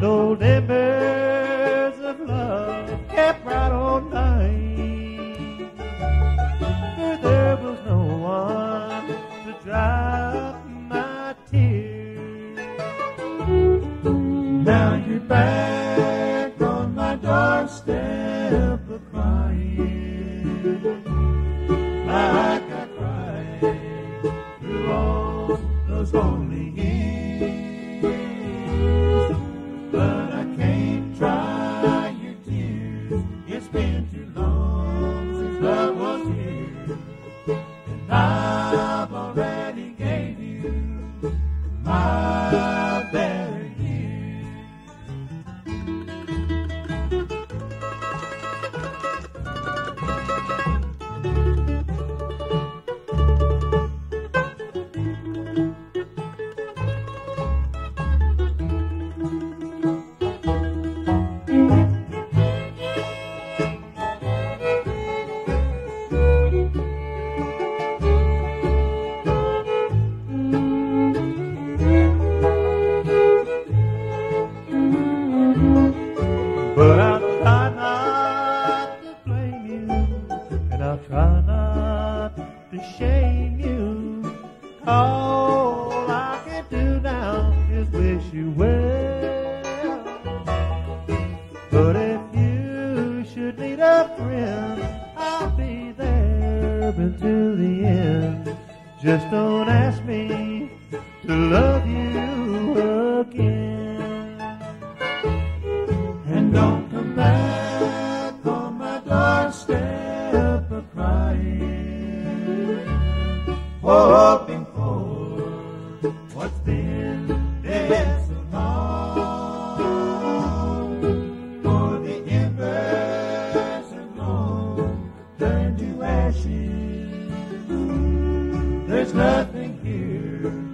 Those embers of love kept right on dying, for there was no one to dry my tears. Now you're back on my doorstep a-crying, like I cried through all those lonely years. But I can't dry your tears. It's been too long since love was here, and I've already gave you my better years. But I'll try not to blame you, and I'll try not to shame you. All I can do now is wish you well. But if you should need a friend, I'll be there until the end. Just don't ask me to love you again. And don't come back on my doorstep a-crying, hoping for what's been dead so long. For the embers have long turned to ashes. There's nothing here